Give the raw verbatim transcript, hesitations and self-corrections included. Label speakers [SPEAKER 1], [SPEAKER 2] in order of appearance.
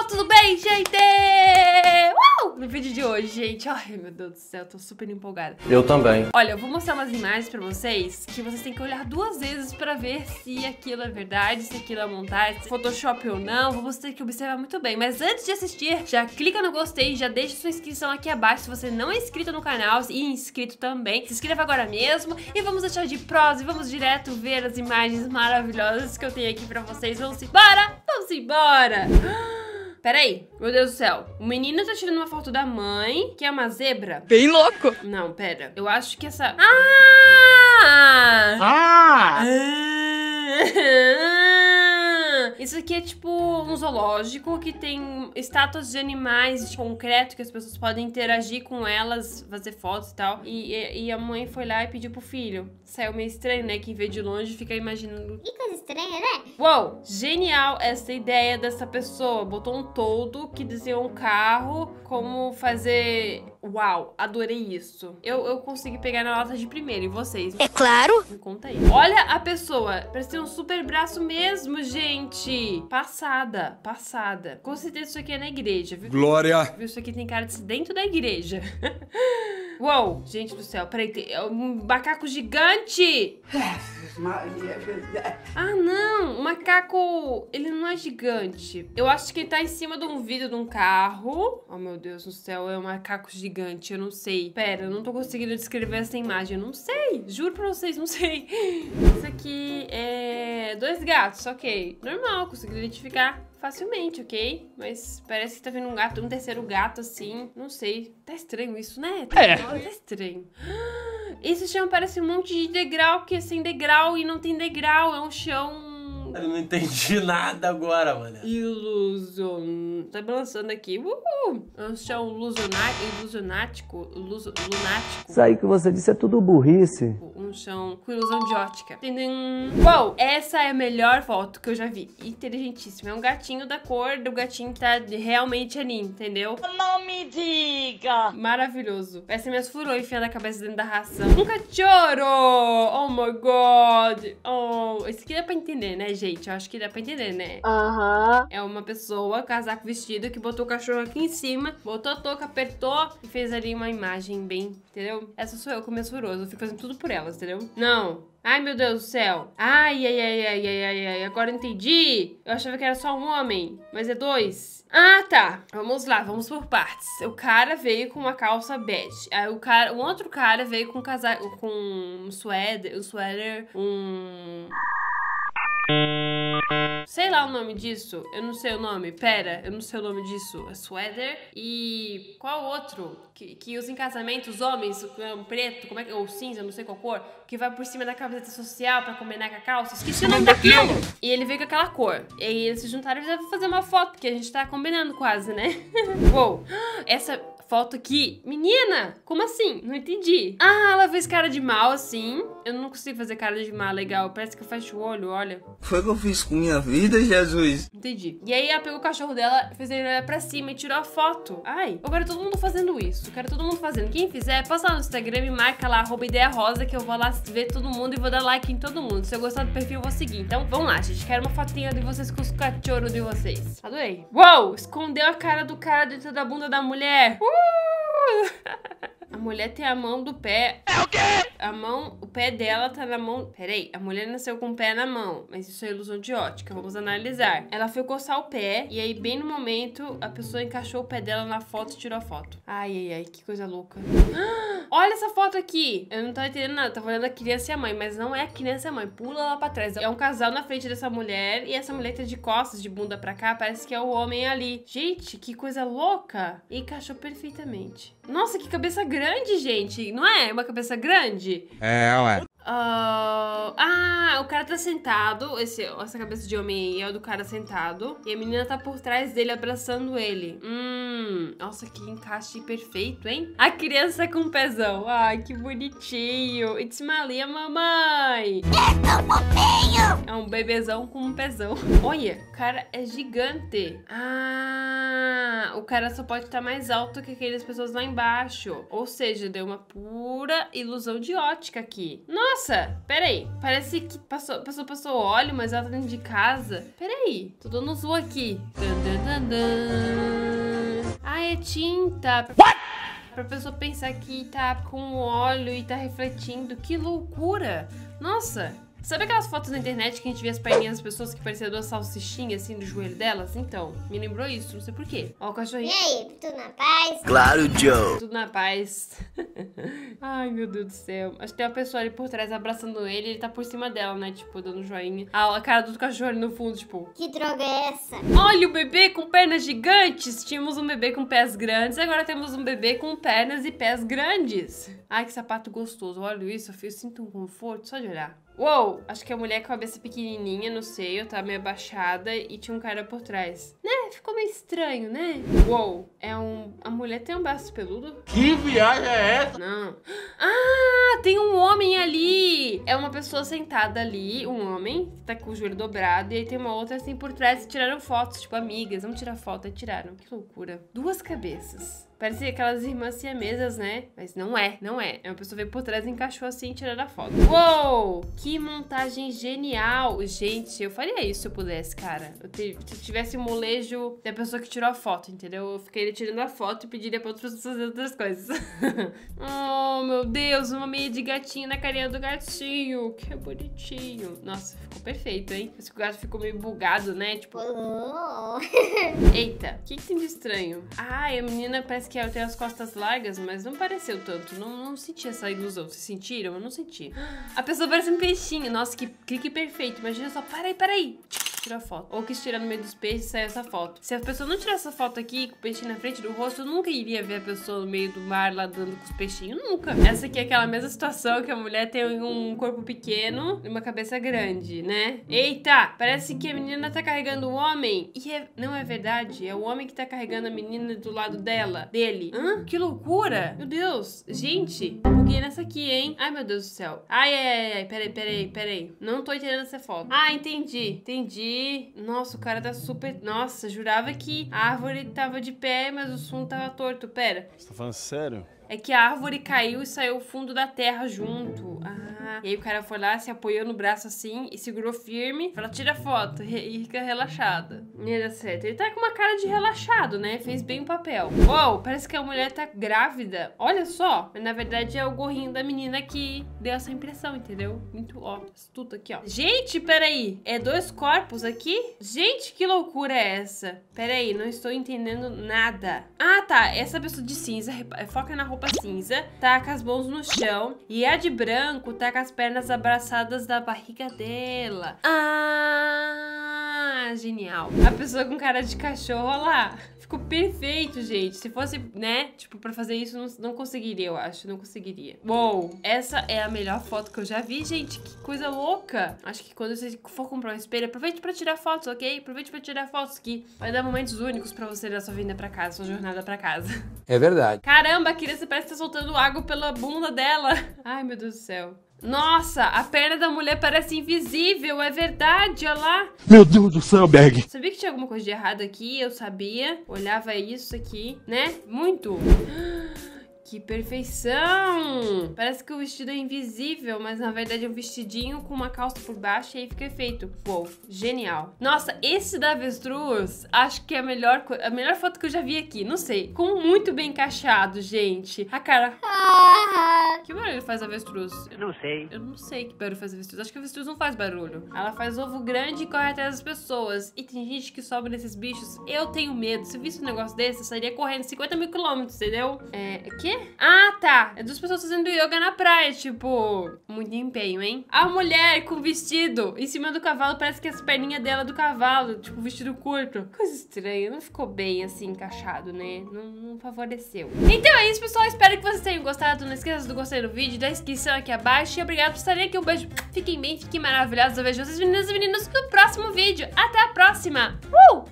[SPEAKER 1] pessoal, tudo bem, gente? Uh! No vídeo de hoje, gente, ai meu Deus do céu, eu tô super empolgada.
[SPEAKER 2] Eu também.
[SPEAKER 1] Olha, eu vou mostrar umas imagens pra vocês que vocês têm que olhar duas vezes pra ver se aquilo é verdade, se aquilo é montagem, se é Photoshop ou não. Vamos ter que observar muito bem. Mas antes de assistir, já clica no gostei, já deixa sua inscrição aqui abaixo se você não é inscrito no canal e inscrito também. Se inscreva agora mesmo e vamos deixar de prosa e vamos direto ver as imagens maravilhosas que eu tenho aqui pra vocês. Vamos embora? Vamos embora! Peraí, meu Deus do céu. O menino tá tirando uma foto da mãe, que é uma zebra.
[SPEAKER 3] Bem louco.
[SPEAKER 1] Não, pera. Eu acho que essa... Ah!
[SPEAKER 3] Ah!
[SPEAKER 1] Ah! Isso aqui é tipo um zoológico que tem estátuas de animais de concreto que as pessoas podem interagir com elas, fazer fotos e tal. E, e, e a mãe foi lá e pediu pro filho. Saiu meio estranho, né? Quem vê de longe fica imaginando.
[SPEAKER 4] Que coisa estranha, né?
[SPEAKER 1] Uou! Genial essa ideia dessa pessoa. Botou um toldo que desenhou um carro, como fazer... Uau! Adorei isso. Eu, eu consegui pegar na nota de primeiro. E vocês?
[SPEAKER 3] É claro.
[SPEAKER 1] Me conta aí. Olha a pessoa. Parece ter um super braço mesmo, gente. Passada. Passada. Com certeza isso aqui é na igreja, viu?
[SPEAKER 5] Glória.
[SPEAKER 1] Viu? Isso aqui tem cara de ser dentro da igreja. Uou! Gente do céu. Peraí. Tem é um macaco gigante. Ah, não. O macaco... Ele não é gigante. Eu acho que ele tá em cima de um vidro de um carro. Oh, meu Deus do céu. É um macaco gigante. Eu não sei. Pera, eu não tô conseguindo descrever essa imagem. Eu não sei. Juro pra vocês, não sei. Isso aqui é... Dois gatos, ok. Normal, consegui identificar facilmente, ok? Mas parece que tá vindo um gato, um terceiro gato, assim. Não sei. Tá estranho isso, né? Tá,
[SPEAKER 3] É.
[SPEAKER 1] tá estranho. Esse chão parece um monte de degrau que é sem degrau e não tem degrau. É um chão...
[SPEAKER 2] Eu não entendi nada agora, mano.
[SPEAKER 1] Ilusion... Tá balançando aqui. Uhul! É um chão ilusionático, ilusionático, iluso, lunático.
[SPEAKER 6] Isso aí que você disse é tudo burrice.
[SPEAKER 1] Um chão com ilusão de ótica. Tadam. Uou! Essa é a melhor foto que eu já vi. Inteligentíssima. É um gatinho da cor do gatinho que tá realmente ali, entendeu?
[SPEAKER 3] Não me diga.
[SPEAKER 1] Maravilhoso. Parece minhas furou enfiando a cabeça dentro da ração. Um cachorro! Oh my god! Oh, isso aqui dá pra entender, né, gente? Eu acho que dá pra entender, né?
[SPEAKER 3] Aham.
[SPEAKER 1] É uma pessoa, casaco vestido, que botou o cachorro aqui em cima, botou a touca, apertou e fez ali uma imagem bem, entendeu? Essa sou eu com minhas furosas. Eu fico fazendo tudo por elas, entendeu? Não. Ai, meu Deus do céu. Ai, ai, ai, ai, ai, ai, ai. Agora eu entendi. Eu achava que era só um homem, mas é dois. Ah, tá. Vamos lá, vamos por partes. O cara veio com uma calça bege. Aí o cara, um outro cara veio com um casaco, com um suéter, um suéter, um... Sei lá o nome disso. Eu não sei o nome. Pera, eu não sei o nome disso. É sweater. E qual outro? Que, que usa em casamento os homens, o preto, como é que, ou cinza, não sei qual cor, que vai por cima da camiseta social pra combinar com a calça. Esqueci o nome daquilo. E ele veio com aquela cor. E aí eles se juntaram e fizeram fazer uma foto, porque a gente tá combinando quase, né? Uou. Essa... foto aqui. Menina, como assim? Não entendi. Ah, ela fez cara de mal assim. Eu não consigo fazer cara de mal legal. Parece que eu fecho o olho, olha.
[SPEAKER 5] Foi o que eu fiz com minha vida, Jesus.
[SPEAKER 1] Entendi. E aí ela pegou o cachorro dela, fez ele olhar pra cima e tirou a foto. Ai, eu quero todo mundo fazendo isso. Eu quero todo mundo fazendo. Quem fizer, passa lá no Instagram e marca lá, arroba ideia rosa, que eu vou lá ver todo mundo e vou dar like em todo mundo. Se eu gostar do perfil, eu vou seguir. Então, vamos lá, gente. Quero uma fotinha de vocês com os cachorros de vocês. Adorei. Uou! Escondeu a cara do cara dentro da bunda da mulher. Uh! A mulher tem a mão do pé.
[SPEAKER 3] É o quê?
[SPEAKER 1] A mão, o pé dela tá na mão. Peraí, a mulher nasceu com o pé na mão, mas isso é ilusão de ótica, vamos analisar. Ela foi coçar o pé e aí, bem no momento, a pessoa encaixou o pé dela na foto e tirou a foto. Ai, ai, ai, que coisa louca. Olha essa foto aqui. Eu não tô entendendo nada, tava olhando a criança e a mãe, mas não é a criança e a mãe. Pula lá pra trás. É um casal na frente dessa mulher e essa mulher tá de costas, de bunda pra cá, parece que é o homem ali. Gente, que coisa louca. E encaixou perfeitamente. Nossa, que cabeça grande, gente. Não é uma cabeça grande?
[SPEAKER 5] É, ué.
[SPEAKER 1] Uh, ah, o cara tá sentado. Esse, essa cabeça de homem aí é o do cara sentado. E a menina tá por trás dele abraçando ele. Hum, nossa, que encaixe perfeito, hein? A criança com pezão. Ai, que bonitinho. It's Malia, mamãe. É um bebezão com um pezão. Olha, o cara é gigante. Ah, o cara só pode estar mais alto que aquelas pessoas lá embaixo. Ou seja, deu uma pura ilusão de ótica aqui. Nossa! Nossa, peraí. Parece que passou, passou, passou óleo, mas ela tá dentro de casa. Peraí, tô dando zoom aqui. Dan, dan, dan, dan. Ah, é tinta. What? Pra pessoa pensar que tá com óleo e tá refletindo. Que loucura. Nossa. Sabe aquelas fotos na internet que a gente vê as perninhas das pessoas que pareciam duas salsichinhas assim do joelho delas? Então, me lembrou isso, não sei porquê. Ó o cachorrinho.
[SPEAKER 4] E aí, tudo na paz?
[SPEAKER 5] Claro, Joe.
[SPEAKER 1] Tudo na paz. Ai, meu Deus do céu. Acho que tem uma pessoa ali por trás abraçando ele e ele tá por cima dela, né? Tipo, dando joinha. Ah, a cara do cachorro ali no fundo, tipo...
[SPEAKER 4] Que droga é essa?
[SPEAKER 1] Olha o bebê com pernas gigantes. Tínhamos um bebê com pés grandes, agora temos um bebê com pernas e pés grandes. Ai, que sapato gostoso. Olha isso, eu sinto um conforto só de olhar. Uou, acho que a mulher com a cabeça pequenininha no seio, tá meio abaixada e tinha um cara por trás. Né? Ficou meio estranho, né? Uou, é um... A mulher tem um braço peludo?
[SPEAKER 2] Que viagem é essa?
[SPEAKER 1] Não. Ah, tem um homem ali. É uma pessoa sentada ali, um homem, que tá com o joelho dobrado, e aí tem uma outra assim por trás e tiraram fotos, tipo, amigas, vamos tirar foto, aí tiraram. Que loucura. Duas cabeças. Parecia aquelas irmãs siamesas, né? Mas não é, não é. É uma pessoa veio por trás e encaixou assim e tiraram a foto. Uou! Que montagem genial! Gente, eu faria isso se eu pudesse, cara. Eu te, se eu tivesse o molejo da pessoa que tirou a foto, entendeu? Eu ficaria tirando a foto e pediria pra outras pessoas fazer outras coisas. Oh, meu Deus! Uma meia de gatinho na carinha do gatinho. Que bonitinho. Nossa, ficou perfeito, hein? Esse gato ficou meio bugado, né? Tipo...
[SPEAKER 4] Oh.
[SPEAKER 1] Eita, o que, que tem de estranho? Ah, a menina parece que ela tem as costas largas, mas não pareceu tanto. Não, não senti essa ilusão. Vocês sentiram? Eu não senti. A pessoa parece um peixinho. Nossa, que clique perfeito. Imagina só, para aí, para aí. Tira a foto. Ou quis tirar no meio dos peixes e saiu essa foto. Se a pessoa não tirar essa foto aqui, com o peixinho na frente do rosto, eu nunca iria ver a pessoa no meio do mar lá dando com os peixinhos. Nunca. Essa aqui é aquela mesma situação que a mulher tem um corpo pequeno e uma cabeça grande, né? Eita! Parece que a menina tá carregando o homem. E é... não é verdade. É o homem que tá carregando a menina do lado dela. Dele. Hã? Que loucura! Meu Deus. Gente, buguei nessa aqui, hein? Ai, meu Deus do céu. Ai, ai, ai, ai. Peraí, peraí, peraí. Não tô entendendo essa foto. Ah, entendi. Entendi. Nossa, o cara tá super... Nossa, jurava que a árvore tava de pé, mas o fundo tava torto. Pera.
[SPEAKER 2] Você tá falando sério?
[SPEAKER 1] É que a árvore caiu e saiu o fundo da terra junto. Ah, e aí o cara foi lá, se apoiou no braço assim e segurou firme. Falou, tira a foto e fica relaxada. Ia dar certo. Ele tá com uma cara de relaxado, né? Fez bem o papel. Uou, parece que a mulher tá grávida. Olha só. Mas na verdade é o gorrinho da menina que deu essa impressão, entendeu? Muito, ó, tudo aqui, ó. Gente, peraí. É dois corpos aqui? Gente, que loucura é essa? Peraí, não estou entendendo nada. Ah, tá. Essa pessoa de cinza, foca na roupa cinza, tá com as mãos no chão. E a de branco tá com as pernas abraçadas da barriga dela. Ah, genial. A pessoa com cara de cachorro, olha lá. Ficou perfeito, gente. Se fosse, né, tipo, pra fazer isso, não, não conseguiria, eu acho. Não conseguiria. Uou, essa é a melhor foto que eu já vi, gente. Que coisa louca. Acho que quando você for comprar um espelho, aproveite pra tirar fotos, ok? Aproveite pra tirar fotos, que vai dar momentos únicos pra você na sua vinda pra casa, sua jornada pra casa.
[SPEAKER 6] É verdade.
[SPEAKER 1] Caramba, a criança parece que tá soltando água pela bunda dela. Ai, meu Deus do céu. Nossa, a perna da mulher parece invisível, é verdade, olha lá.
[SPEAKER 6] Meu Deus do céu, Berg.
[SPEAKER 1] Sabia que tinha alguma coisa de errado aqui, eu sabia. Olhava isso aqui, né? Muito. Que perfeição! Parece que o vestido é invisível, mas na verdade é um vestidinho com uma calça por baixo e aí fica feito. Uou, genial. Nossa, esse da avestruz, acho que é a melhor, a melhor foto que eu já vi aqui. Não sei, ficou muito bem encaixado, gente. A cara... Que barulho faz a avestruz? Eu
[SPEAKER 3] Não sei.
[SPEAKER 1] Eu não sei que barulho faz a avestruz. Acho que a avestruz não faz barulho. Ela faz ovo grande e corre atrás das pessoas. E tem gente que sobe nesses bichos. Eu tenho medo. Se eu visse um negócio desse, eu sairia correndo cinquenta mil quilômetros, entendeu? É... Quê? Ah, tá. É duas pessoas fazendo yoga na praia, tipo... Muito empenho, hein? A mulher com vestido em cima do cavalo, parece que as perninhas dela é do cavalo, tipo, vestido curto. Coisa estranha. Não ficou bem, assim, encaixado, né? Não, não favoreceu. Então é isso, pessoal. Espero que vocês tenham gostado. Não esqueça do gostei do vídeo, da inscrição aqui abaixo. E obrigado por estarem aqui. Um beijo. Fiquem bem, fiquem maravilhosos. Eu vejo vocês, meninas e meninos, no próximo vídeo. Até a próxima. Uh!